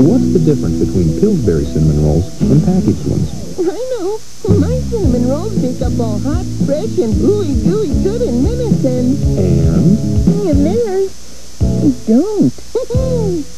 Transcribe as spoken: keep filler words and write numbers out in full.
what's the difference between Pillsbury Cinnamon Rolls and packaged ones? I know. My cinnamon rolls pick up all hot, fresh, and gooey, gooey good in minutes, and... And? And theirs don't.